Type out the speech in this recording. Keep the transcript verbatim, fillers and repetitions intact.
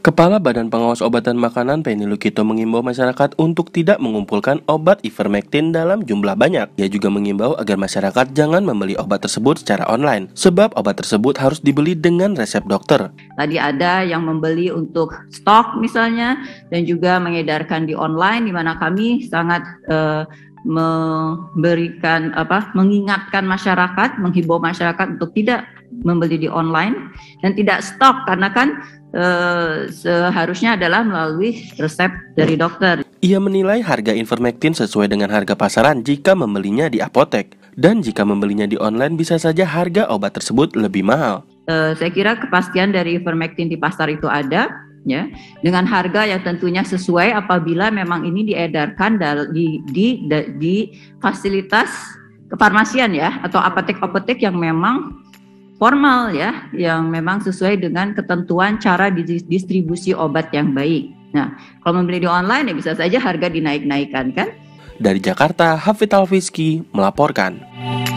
Kepala Badan Pengawas Obat dan Makanan Penny Lukito mengimbau masyarakat untuk tidak mengumpulkan obat ivermectin dalam jumlah banyak. Ia juga mengimbau agar masyarakat jangan membeli obat tersebut secara online, sebab obat tersebut harus dibeli dengan resep dokter. Tadi ada yang membeli untuk stok misalnya, dan juga mengedarkan di online, di mana kami sangat uh, memberikan apa, mengingatkan masyarakat, menghimbau masyarakat untuk tidak membeli di online dan tidak stok, karena kan Uh, seharusnya adalah melalui resep dari dokter. Ia menilai harga ivermectin sesuai dengan harga pasaran jika membelinya di apotek, dan jika membelinya di online bisa saja harga obat tersebut lebih mahal. Uh, saya kira kepastian dari ivermectin di pasar itu ada, ya, dengan harga yang tentunya sesuai apabila memang ini diedarkan di di di, di fasilitas kefarmasian ya, atau apotek-apotek yang memang formal ya, yang memang sesuai dengan ketentuan cara distribusi obat yang baik. Nah, kalau membeli di online ya bisa saja harga dinaik-naikkan kan? Dari Jakarta, Hafid Alfiski melaporkan.